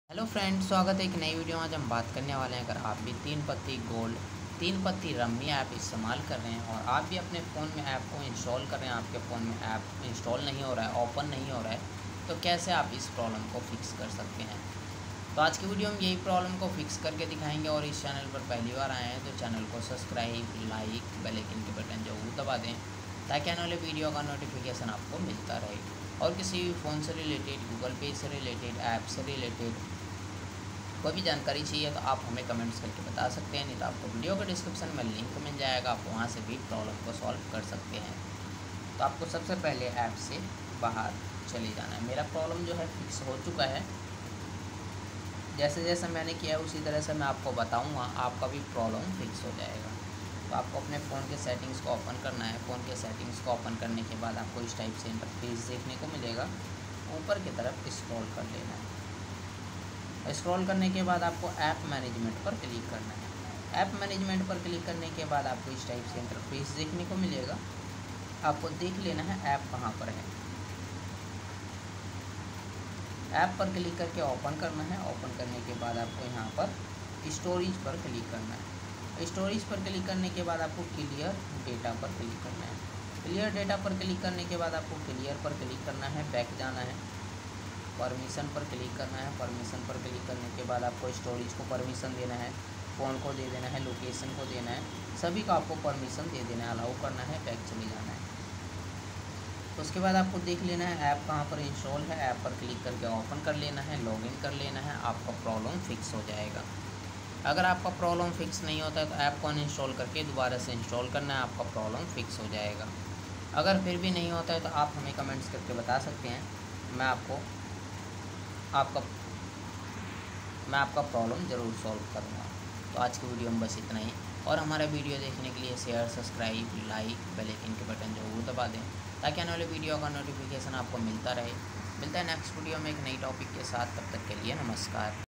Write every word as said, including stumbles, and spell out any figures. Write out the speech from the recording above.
Hello friends, स्वागत है एक नई वीडियो में। आज हम बात करने वाले हैं, अगर आप भी तीन पत्ती गोल्ड तीन पत्ती रम्मी ऐप इस्तेमाल कर रहे हैं और आप भी अपने फ़ोन में ऐप को इंस्टॉल कर रहे हैं, आपके फ़ोन में ऐप इंस्टॉल नहीं हो रहा है, ओपन नहीं हो रहा है, तो कैसे आप इस प्रॉब्लम को फिक्स कर सकते हैं। तो आज की वीडियो में यही प्रॉब्लम को फिक्स करके दिखाएंगे। और इस चैनल पर पहली बार आए हैं तो चैनल को सब्सक्राइब, लाइक, बेल आइकन के बटन जो वो दबा दें ताकि आने वाले वीडियो का नोटिफिकेशन आपको मिलता रहे। और किसी भी फ़ोन से रिलेटेड, गूगल पे से रिलेटेड, ऐप से रिलेटेड कोई भी जानकारी चाहिए तो आप हमें कमेंट्स करके बता सकते हैं, नहीं तो आपको वीडियो के डिस्क्रिप्शन में लिंक मिल जाएगा, आप वहाँ से भी प्रॉब्लम को सॉल्व कर सकते हैं। तो आपको सबसे पहले ऐप से बाहर चले जाना है। मेरा प्रॉब्लम जो है फिक्स हो चुका है। जैसे जैसे मैंने किया है उसी तरह से मैं आपको बताऊँगा, आपका भी प्रॉब्लम फिक्स हो जाएगा। तो आपको अपने फ़ोन के सेटिंग्स को ओपन करना है। फ़ोन के सेटिंग्स को ओपन करने के बाद आपको इस टाइप से इंटरफेस देखने को मिलेगा। ऊपर की तरफ स्क्रॉल कर लेना है। स्क्रॉल करने के बाद आपको ऐप मैनेजमेंट पर क्लिक करना है। ऐप मैनेजमेंट पर क्लिक करने के बाद आपको इस टाइप से इंटरफेस देखने को मिलेगा। आपको देख लेना है ऐप कहाँ पर है। ऐप पर क्लिक करके ओपन करना है। ओपन करने के बाद आपको यहाँ पर स्टोरेज पर क्लिक करना है। स्टोरेज पर क्लिक करने के बाद आपको क्लियर डेटा पर क्लिक करना है। क्लियर डेटा पर क्लिक करने के बाद आपको क्लियर पर क्लिक करना है, बैक जाना है, परमिशन पर क्लिक करना है। परमिशन पर क्लिक करने के बाद आपको स्टोरेज को परमिशन देना है, फ़ोन को दे देना है, लोकेशन को देना है, सभी को आपको परमिशन दे देना है, अलाउ करना है, बैक चले जाना है। उसके बाद आपको देख लेना है ऐप कहाँ पर इंस्टॉल है। ऐप पर क्लिक करके ओपन कर लेना है, लॉगिन कर लेना है, आपका प्रॉब्लम फिक्स हो जाएगा। अगर आपका प्रॉब्लम फिक्स नहीं होता है तो ऐप को अनइंस्टॉल करके दोबारा से इंस्टॉल करना है, आपका प्रॉब्लम फिक्स हो जाएगा। अगर फिर भी नहीं होता है तो आप हमें कमेंट्स करके बता सकते हैं, मैं आपको आपका मैं आपका प्रॉब्लम ज़रूर सॉल्व करूँगा। तो आज की वीडियो में बस इतना ही। और हमारा वीडियो देखने के लिए share, subscribe, like, bell icon के बटन जो वो दबा दें ताकि आने वाले वीडियो का नोटिफिकेशन आपको मिलता रहे। मिलता है नेक्स्ट वीडियो में एक नई टॉपिक के साथ। तब तक के लिए नमस्कार।